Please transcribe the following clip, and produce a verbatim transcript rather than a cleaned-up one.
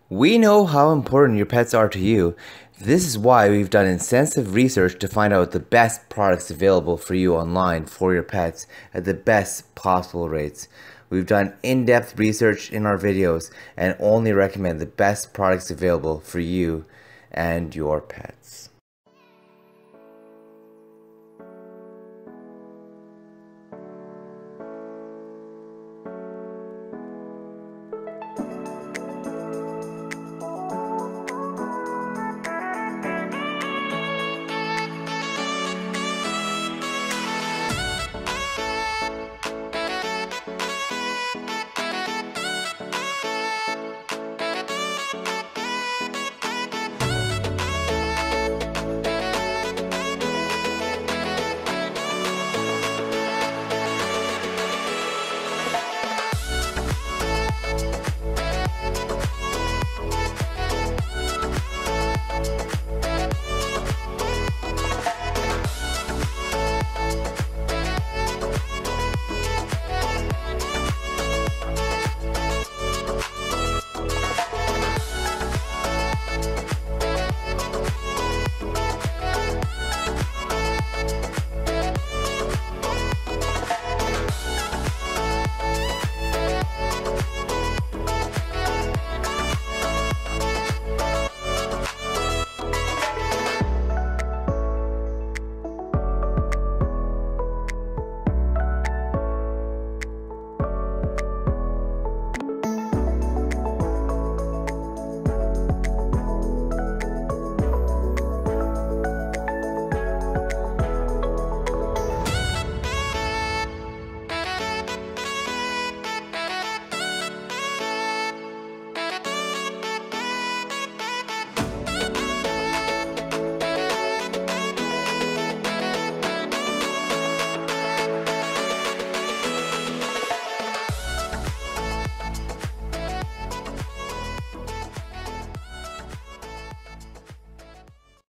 We know how important your pets are to you. This is why we've done extensive research to find out the best products available for you online for your pets at the best possible rates. We've done in-depth research in our videos and only recommend the best products available for you and your pets.